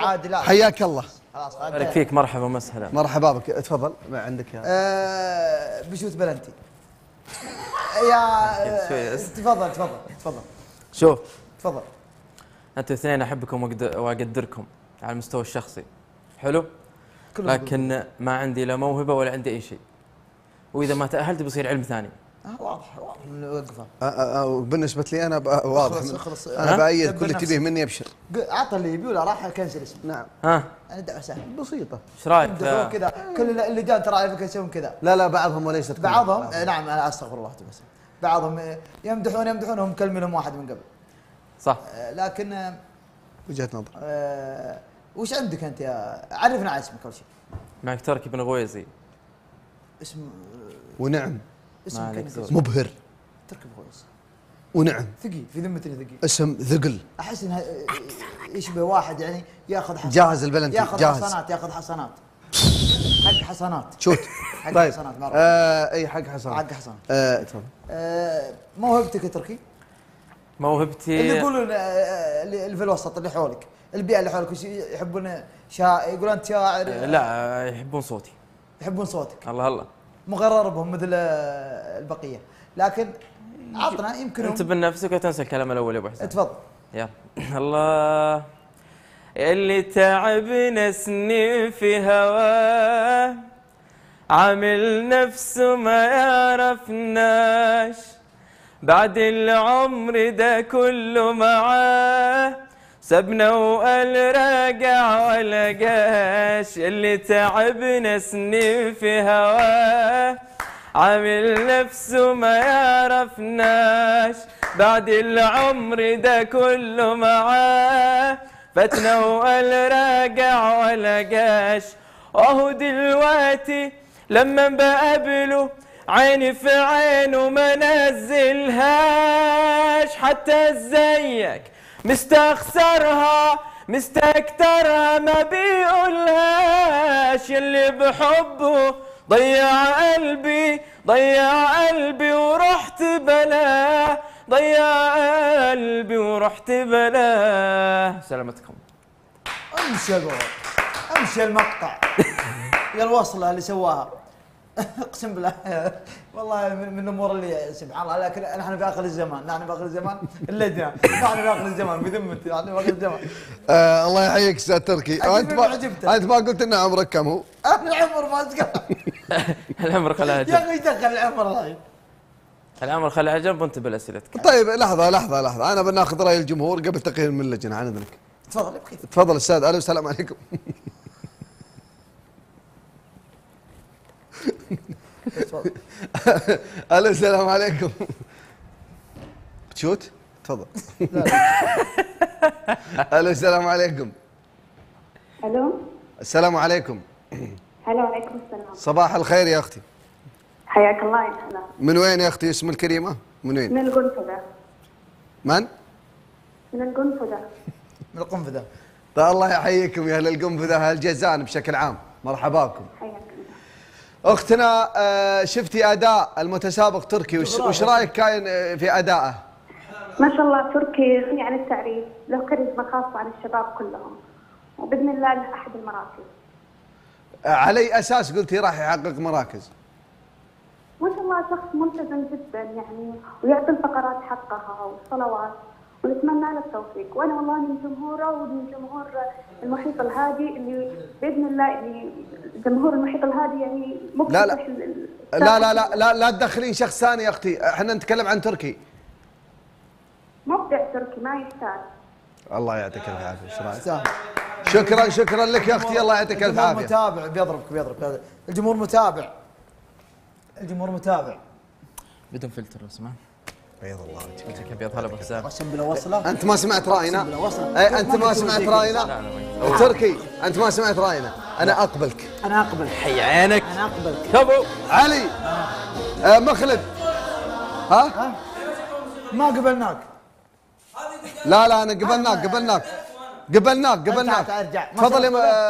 عاد لا حياك الله. خلاص بارك فيك. مرحبا ومسهلا. مرحبا بك. تفضل ما عندك يا بشوت بلنتي يا تفضل تفضل تفضل. شوف تفضل. انتوا الاثنين احبكم واقدركم على المستوى الشخصي، حلو؟ لكن ما عندي لا موهبه ولا عندي اي شيء، واذا ما تاهلت بيصير علم ثاني. واضح واضح من وقفه. بالنسبه لي انا واضح. خلص انا بايد كل اللي تبيه مني ابشر. عطى اللي يبي ولا راح كنسل اسمه. نعم. ها انا دعوه سهله بسيطه. ايش رايك؟ كذا كل اللجان ترى على فكره يسوون كذا. لا بعضهم وليست بعضهم نعم انا استغفر الله بس بعضهم يمدحونهم مكلمينهم واحد من قبل. صح. لكن وجهه نظر. وش عندك انت يا عرفنا على اسمك اول شيء. معك تركي بن غويزي. اسم ونعم. اسم مبهر. تركي بن غويزي. ونعم. ثقيل في ذمتني ثقيل. اسم ثقل. احس انه يشبه واحد يعني ياخذ حسنات. جاهز البلنتي. ياخذ جاهز. حسنات ياخذ حسنات. حق حسنات. شوت. حق طيب. حسنات اي حق حسنات. حق حسنات. تفضل. موهبتك يا تركي؟ موهبتي اللي يقولون اللي في الوسط اللي حولك، البيئة اللي حولك يحبون يقولون انت شاعر. لا يحبون صوتي. يحبون صوتك. الله مغرر بهم مثل البقية، لكن عطنا يمكن انت بنفسك وتنسى الكلام الاول يا ابو حسين. تفضل. يلا. الله اللي تعبنا سنين في هواه، عامل نفسه ما يعرفناش، بعد العمر ده كله معاه، سبنا وقال راجع ولا جاش. اللي تعبنا سنين في هواه، عامل نفسه ما يعرفناش، بعد العمر ده كله معاه، فاتنا وقال راجع ولا جاش. اهو دلوقتي لما بقابله عيني في عينه ما نزلهاش، حتى ازيك مستخسرها مستكترها ما بيقولهاش. يلي بحبه ضيع قلبي ورحت بلاه، ضيع قلبي ورحت بلاه. سلامتكم. امشي المقطع يا الوصله اللي سواها. اقسم بالله والله من الامور اللي سبحان الله. لكن نحن في اخر الزمان، نحن في اخر الزمان اللجنه، نحن في اخر الزمان بذمتي، نحن في اخر الزمان. الله يحييك استاذ تركي. انت ما قلت ان عمرك كم هو؟ العمر ما ذكر. العمر خلها يا اخي ايش دخل العمر؟ العمر خلها جنب وانت بالاسئلتك. طيب لحظه انا بناخذ راي الجمهور قبل تقييم من اللجنه عن اذنك. تفضل تفضل استاذ. الو السلام عليكم. الو السلام عليكم. بتشوت؟ تفضل. الو السلام عليكم. الو السلام عليكم. هلا وعليكم السلام. صباح الخير يا اختي. حياك الله يا هلا. من وين يا اختي اسم الكريمه؟ من وين؟ من القنفذة. من القنفذة. من القنفذة. طيب الله يحييكم يا اهل القنفذة، اهل الجازان بشكل عام، مرحبا بكم. حياك الله. اختنا شفتي اداء المتسابق تركي، وش رايك كاين في ادائه؟ ما شاء الله تركي غني عن التعريف، له كاريزما خاصة عن الشباب كلهم، وباذن الله له احد المراكز. على اي اساس قلتي راح يحقق مراكز؟ ما شاء الله شخص ملتزم جدا يعني، ويعطي الفقرات حقها والصلوات، ونتمنى له التوفيق. وانا والله من جمهوره ومن جمهور المحيط الهادي اللي باذن الله اللي جمهور المحيط الهادي يعني لا لا تدخلين شخص ثاني يا اختي، احنا نتكلم عن تركي. مبدع تركي ما يحتاج. الله يعطيك العافيه. ايش رايك؟ شكرا لك يا اختي، الله يعطيك العافيه. الجمهور متابع بيضربك الجمهور متابع. الجمهور متابع بدون فلتر لو سمحت. بيض الله وجهك ابيض. هلا ابو حسام. قسم بالله وصله. انت ما سمعت راينا؟ انت ما سمعت راينا؟ تركي انت ما سمعت راينا؟ انا اقبلك. انا اقبل. حي عينك. انا اقبلك. كفو. علي. مخلد. ها؟ ما قبلناك. لا انا قبلناك. تفضل يا